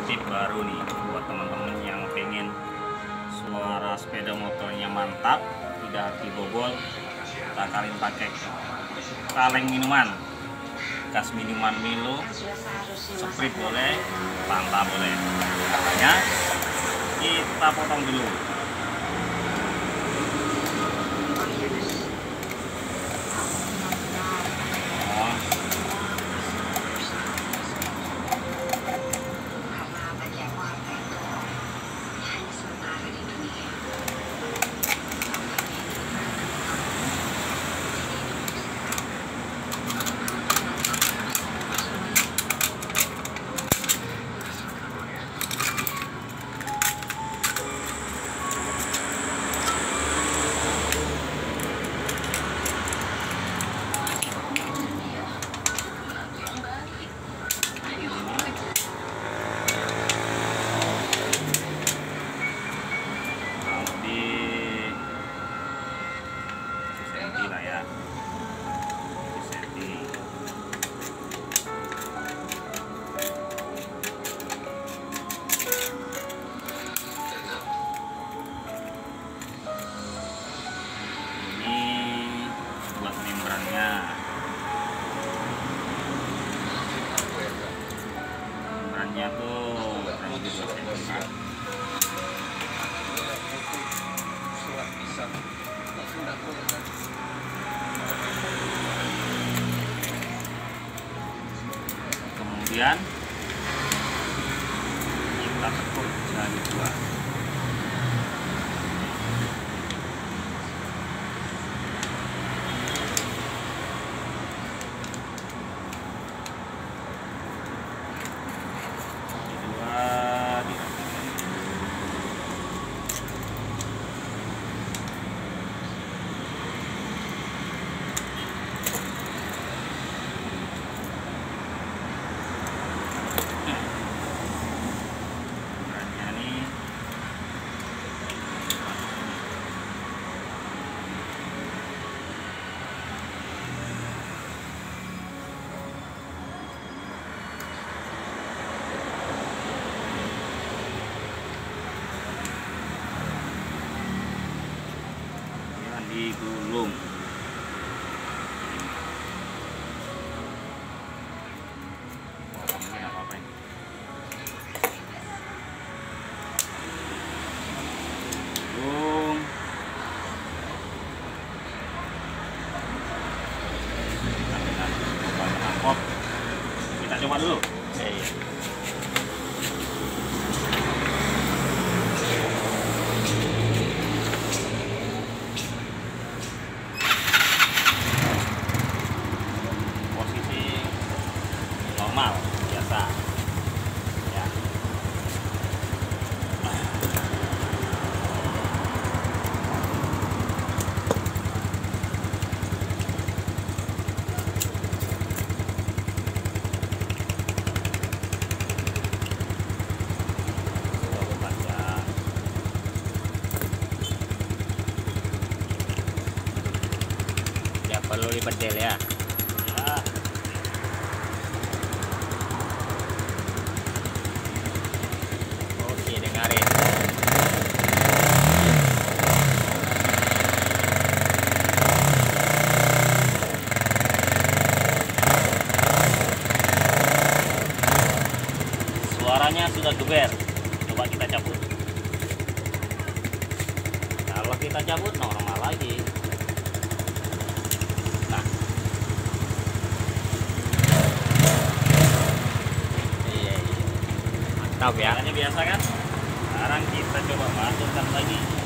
tip baru nih buat teman-teman yang pengen suara sepeda motornya mantap, tidak dibobol. Kita kalin pakai kaleng minuman, gas minuman Milo, Sprite boleh, Fanta boleh. Caranya kita potong dulu. Membrannya tuh kemudian kita tekuk jari dua. Digulung. Potongnya apa-apa ini. Gulung. Kita coba dulu. Normal, biasa ya. Ya perlu dibedel ya. Suaranya sudah geber. Coba kita cabut. Kalau kita cabut normal lagi. Nah, iya. Mantap ya. Caranya biasa kan? Sekarang kita coba masukkan lagi.